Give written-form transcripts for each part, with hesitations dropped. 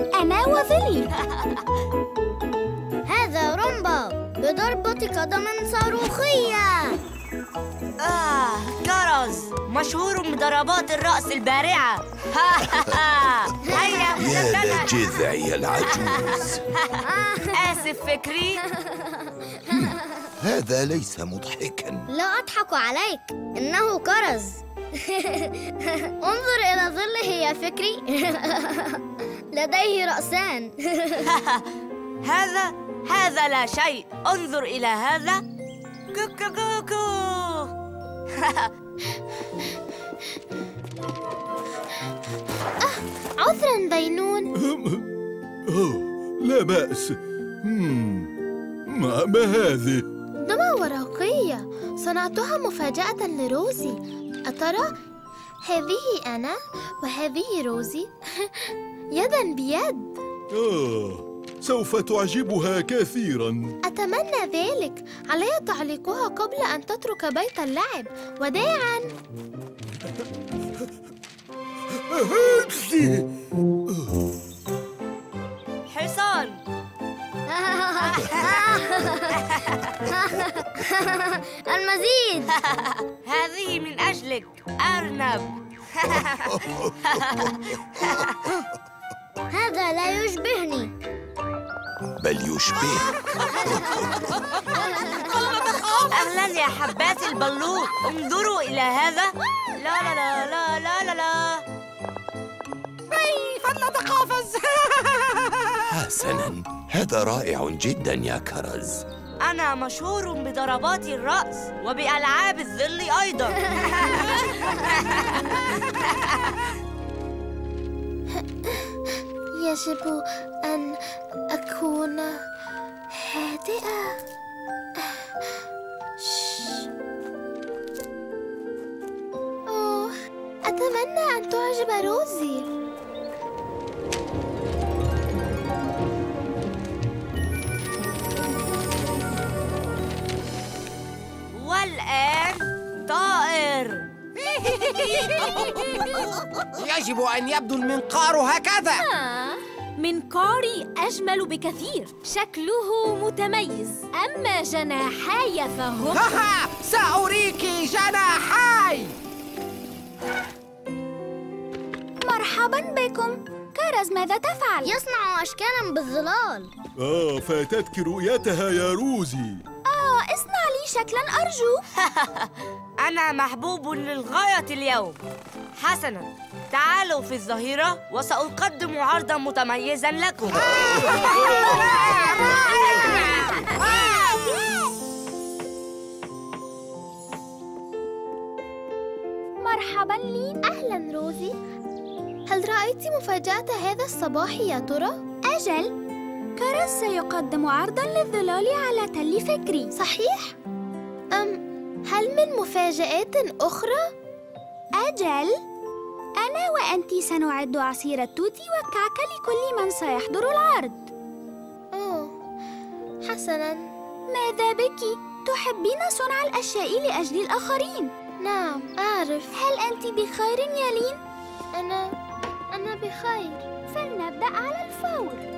أنا وظلي. هذا رومبا بضربة قدم صاروخية. كرز مشهور بضربات الرأس البارعة. هيا يا لجذعي العجوز. آسف فكري. هذا ليس مضحكاً. لا أضحك عليك، إنه كرز. انظر إلى ظله يا فكري. لديه رأسان. هذا لا شيء. انظر إلى هذا. كوكو كوكو. عذراً دينون. لا بأس. ما هذه؟ دمى ورقية صنعتها مفاجأة لروزي. أترى؟ هذه أنا وهذه روزي. يداً بيد. سوف تعجبها كثيراً. أتمنى ذلك. علي تعليقها قبل أن تترك بيت اللعب. وداعاً. حصان. المزيد. هذه من أجلك أرنب. هذا لا يشبهني. بل يشبهك. أهلاً يا حبات البلوط. انظروا إلى هذا. لا لا لا لا لا لا لا. فلا تقافز. حسناً، هذا رائع جداً يا كرز. أنا مشهور بضربات الرأس وبألعاب الظل أيضاً. يجب أن أكون هادئة. أتمنى أن تعجب روزي. والآن طائر. يجب أن يبدو المنقار هكذا. منقاري أجمل بكثير. شكله متميز. أما جناحاي فهم... سأريك جناحاي. مرحبا بكم. كرز ماذا تفعل؟ يصنع أشكالاً بالظلال. فاتتك رؤيتها يا روزي. اصنع لي شكلاً أرجو. أنا محبوب للغاية اليوم. حسناً، تعالوا في الظهيرة وسأقدم عرضاً متميزاً لكم. مرحباً لي. أهلاً روزي. هل رأيت مفاجأة هذا الصباح يا ترى؟ أجل، كرز سيقدم عرضاً للظلال على تل فكري. صحيح؟ هل من مفاجآت أخرى؟ أجل، أنا وأنتِ سنعد عصير التوت والكعك لكل من سيحضر العرض. حسناً. ماذا بك؟ تحبين صنع الأشياء لأجل الآخرين. نعم، أعرف. هل أنتِ بخير يا لين؟ أنا بخير. فلنبدأ على الفور.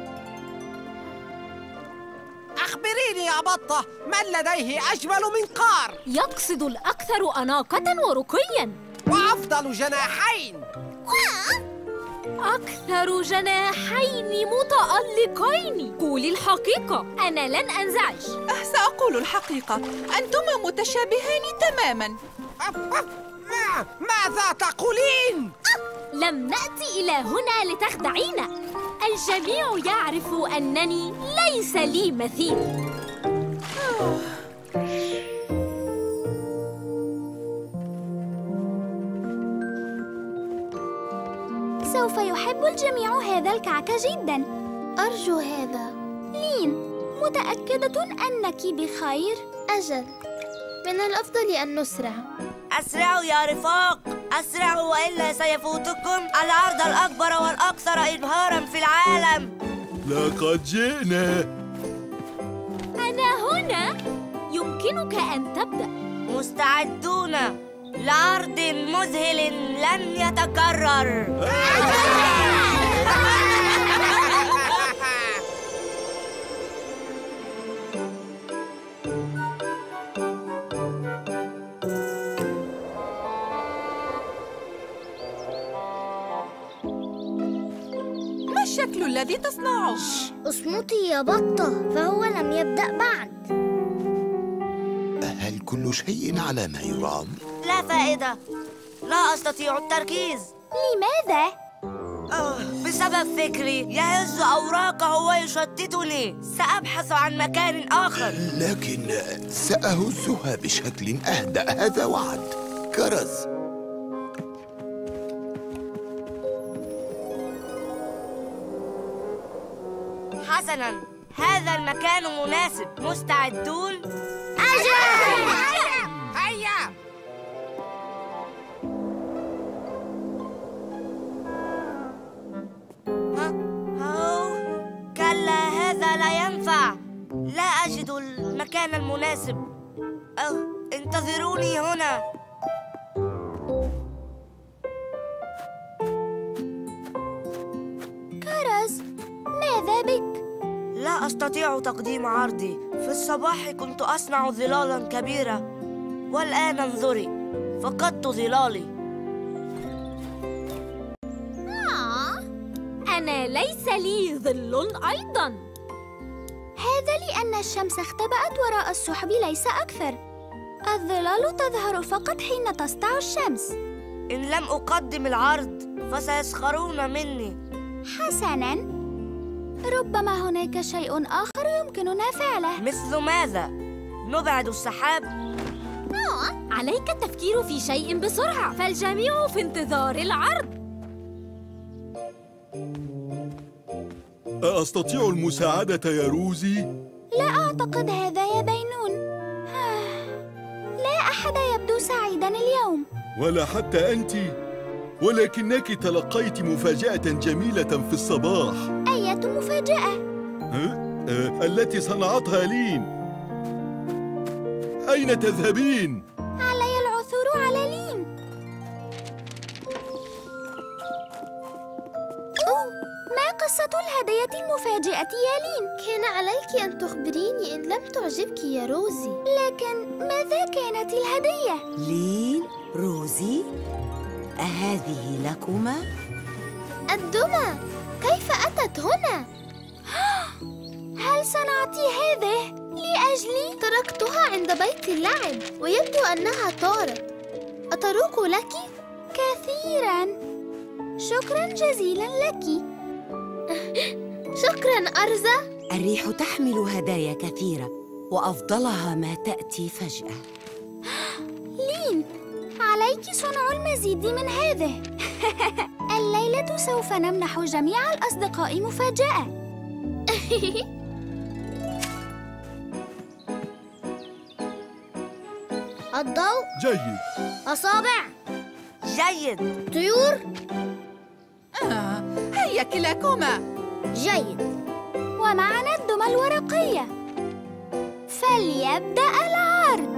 أخبريني يا بطة، من لديه أجمل منقار؟ يقصد الأكثر أناقة ورقياً. وأفضل جناحين. أكثر جناحين متألقين. قولي الحقيقة، أنا لن أنزعج. سأقول الحقيقة، أنتما متشابهان تماماً. ماذا تقولين؟ لم نأتي إلى هنا لتخدعينا. الجميع يعرف أنني ليس لي مثيل. سوف يحب الجميع هذا الكعك جداً. أرجو هذا. لين، متأكدة أنك بخير؟ أجل، من الأفضل أن نسرع. أسرعوا يا رفاق، أسرعوا وإلا سيفوتكم العرض الأكبر والأكثر إبهاراً في العالم. لقد جئنا. أنا هنا. يمكنك أن تبدأ. مستعدون لعرض مذهل لن يتكرر. الشكل الذي تصنعه؟ اصمتي يا بطة، فهو لم يبدأ بعد. هل كل شيء على ما يرام؟ لا فائدة، لا أستطيع التركيز. لماذا؟ بسبب فكري يهز أوراقه ويشتتني. سأبحث عن مكان آخر. لكن سأهزها بشكل أهدأ، هذا وعد. كرز، حسناً، هذا المكان مناسب. مستعدون؟ هيا. كلا، هذا لا ينفع. لا أجد المكان المناسب. انتظروني هنا. كرز، ماذا بك؟ لا أستطيع تقديم عرضي. في الصباح كنت أصنع ظلالاً كبيرة، والآن انظري، فقدت ظلالي. أنا ليس لي ظل أيضاً. هذا لأن الشمس اختبأت وراء السحب ليس أكثر. الظلال تظهر فقط حين تسطع الشمس. إن لم أقدم العرض فسيسخرون مني. حسناً، ربما هناك شيء آخر يمكننا فعله. مثل ماذا؟ نبعد السحاب؟ عليك التفكير في شيء بسرعة، فالجميع في انتظار العرض. أستطيع المساعدة يا روزي؟ لا أعتقد هذا يا بينون. لا أحد يبدو سعيداً اليوم. ولا حتى أنت، ولكنك تلقيت مفاجأة جميلة في الصباح. أية مفاجأة؟ التي صنعتها لين. أين تذهبين؟ علي العثور على لين. ما قصة الهدية المفاجئة يا لين؟ كان عليك أن تخبريني إن لم تعجبك يا روزي. لكن ماذا كانت الهدية؟ لين، روزي، أهذه لكما؟ الدمى، كيف أتت هنا؟ هل صنعت هذه لأجلي؟ تركتها عند بيت اللعب ويبدو أنها طارت. أتروك لك؟ كثيراً، شكراً جزيلاً لك. شكراً أرزة. الريح تحمل هدايا كثيرة، وأفضلها ما تأتي فجأة. لين، عليك صنع المزيد من هذه. الليلة سوف نمنح جميع الأصدقاء مفاجأة. الضوء جيد. أصابع جيد. طيور هيا كلاكما. جيد. ومعنا الدمى الورقية، فليبدأ العرض.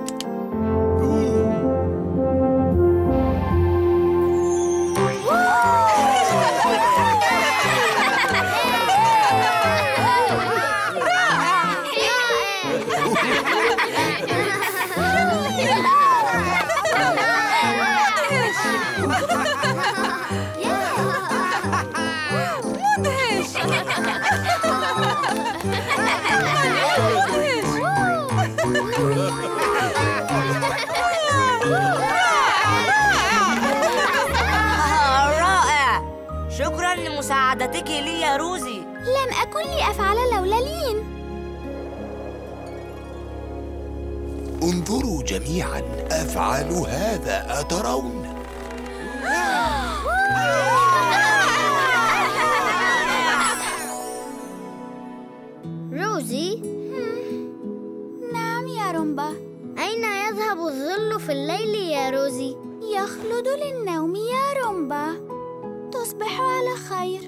رائع، شكراً لمساعدتك لي يا روزي. لم أكن لأفعل لولا لين. انظروا جميعاً، أفعل هذا، أترون؟ روزي؟ نعم يا رومبا. أين يذهب الظل في الليل يا روزي؟ يخلد للنوم يا رومبا. تصبح على خير.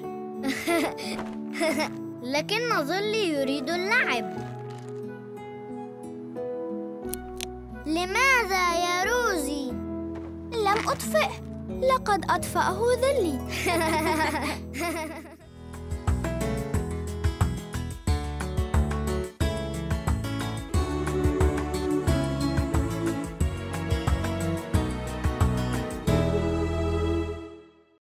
لكن ظلي يريد اللعب. لماذا يا روزي؟ لم أطفئه، لقد أطفأه ظلي.